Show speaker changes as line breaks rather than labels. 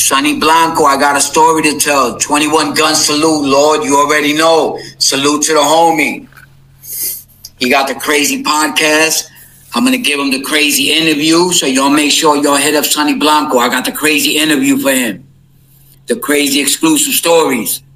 Sonny Blanco, I got a story to tell. 21 gun salute, Lord. You already know. Salute to the homie. He got the crazy podcast. I'm going to give him the crazy interview. So y'all make sure y'all hit up Sonny Blanco. I got the crazy interview for him. The crazy exclusive stories.